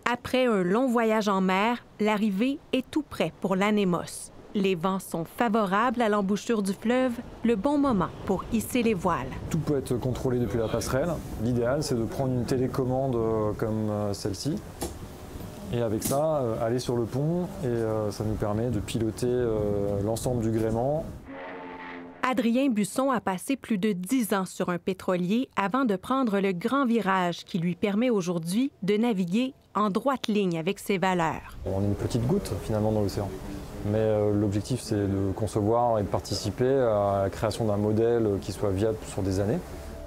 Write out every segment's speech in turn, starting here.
Après un long voyage en mer, l'arrivée est tout près pour l'Anemos. Les vents sont favorables à l'embouchure du fleuve, le bon moment pour hisser les voiles. Tout peut être contrôlé depuis la passerelle. L'idéal, c'est de prendre une télécommande comme celle-ci. Et avec ça, aller sur le pont et ça nous permet de piloter l'ensemble du gréement. Adrien Busson a passé plus de 10 ans sur un pétrolier avant de prendre le grand virage qui lui permet aujourd'hui de naviguer en droite ligne avec ses valeurs. On est une petite goutte finalement dans l'océan. Mais l'objectif, c'est de concevoir et de participer à la création d'un modèle qui soit viable sur des années.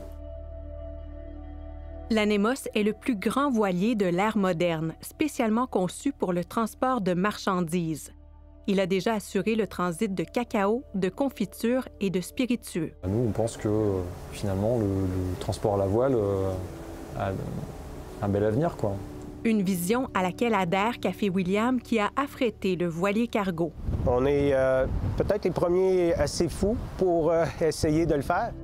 L'Anemos est le plus grand voilier de l'ère moderne, spécialement conçu pour le transport de marchandises. Il a déjà assuré le transit de cacao, de confitures et de spiritueux. Nous, on pense que finalement, le transport à la voile a un bel avenir, quoi. Une vision à laquelle adhère Café William qui a affrété le voilier cargo. On est peut-être les premiers assez fous pour essayer de le faire.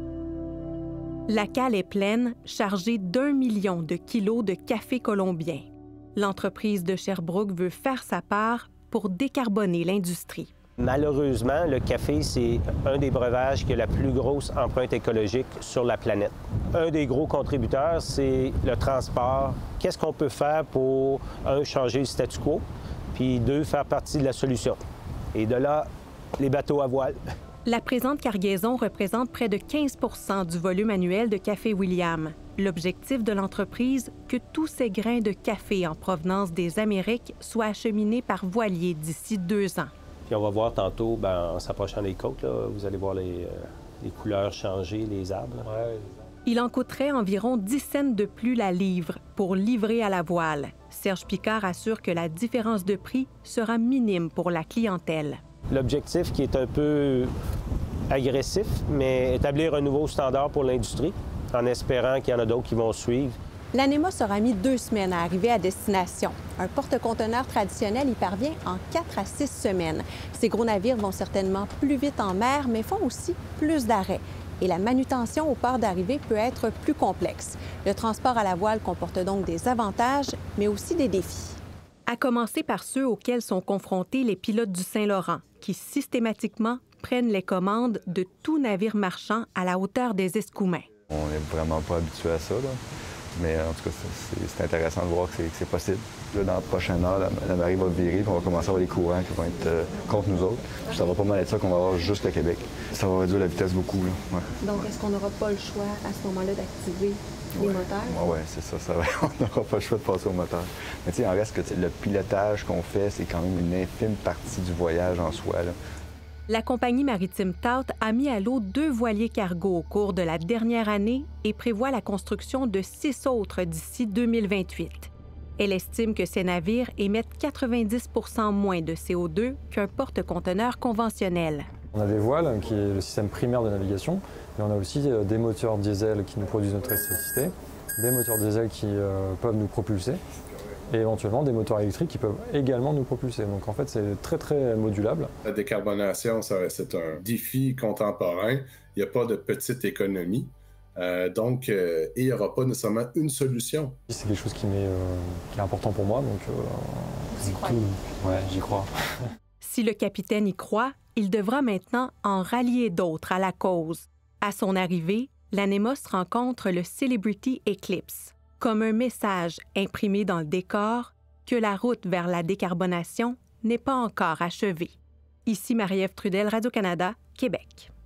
La cale est pleine, chargée d'1 million de kilos de café colombien. L'entreprise de Sherbrooke veut faire sa part pour décarboner l'industrie. Malheureusement, le café, c'est un des breuvages qui a la plus grosse empreinte écologique sur la planète. Un des gros contributeurs, c'est le transport. Qu'est-ce qu'on peut faire pour, un, changer le statu quo, puis deux, faire partie de la solution. Et de là, les bateaux à voile. La présente cargaison représente près de 15 % du volume annuel de Café William. L'objectif de l'entreprise, que tous ces grains de café en provenance des Amériques soient acheminés par voilier d'ici 2 ans. Puis on va voir tantôt, en s'approchant des côtes, là, vous allez voir les couleurs changer, les arbres. Ouais. Il en coûterait environ 10 cents de plus la livre pour livrer à la voile. Serge Picard assure que la différence de prix sera minime pour la clientèle. L'objectif qui est un peu agressif, mais établir un nouveau standard pour l'industrie, en espérant qu'il y en a d'autres qui vont suivre. L'Anemos aura mis 2 semaines à arriver à destination. Un porte-conteneurs traditionnel y parvient en 4 à 6 semaines. Ces gros navires vont certainement plus vite en mer, mais font aussi plus d'arrêts. Et la manutention au port d'arrivée peut être plus complexe. Le transport à la voile comporte donc des avantages, mais aussi des défis. À commencer par ceux auxquels sont confrontés les pilotes du Saint-Laurent, qui systématiquement prennent les commandes de tout navire marchand à la hauteur des escoumins. On n'est vraiment pas habitué à ça, là. Mais en tout cas, c'est intéressant de voir que c'est possible. Là, dans la prochaine heure, la marée va virer, puis on va commencer à avoir des courants qui vont être contre nous autres. Puis ça va pas mal être ça qu'on va avoir juste le Québec. Ça va réduire la vitesse beaucoup, là. Ouais. Donc, est-ce qu'on n'aura pas le choix à ce moment-là d'activer les moteurs? Oui, c'est ça. On n'aura pas le choix de passer au moteur. Mais tu sais, il en reste que le pilotage qu'on fait, c'est quand même une infime partie du voyage en soi, là. La compagnie maritime Taut a mis à l'eau 2 voiliers cargo au cours de la dernière année et prévoit la construction de 6 autres d'ici 2028. Elle estime que ces navires émettent 90 % moins de CO2 qu'un porte-conteneurs conventionnel. On a des voiles, qui est le système primaire de navigation, et on a aussi des moteurs diesel qui nous produisent notre électricité, des moteurs diesel qui peuvent nous propulser, et éventuellement des moteurs électriques qui peuvent également nous propulser. Donc en fait, c'est très, très modulable. La décarbonation, c'est un défi contemporain. Il n'y a pas de petite économie. Et il n'y aura pas nécessairement une solution. C'est quelque chose qui est important pour moi, donc Vous y croyez? Ouais, j'y crois. Si le capitaine y croit, il devra maintenant en rallier d'autres à la cause. À son arrivée, l'Anemos rencontre le Celebrity Eclipse, comme un message imprimé dans le décor que la route vers la décarbonation n'est pas encore achevée. Ici Marie-Ève Trudel, Radio-Canada, Québec.